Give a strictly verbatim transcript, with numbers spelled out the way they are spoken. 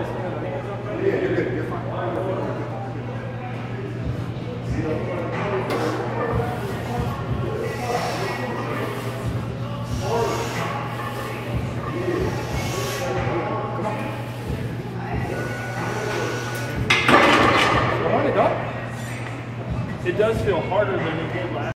Yeah, you're good. You're fine. It does feel harder than it did last.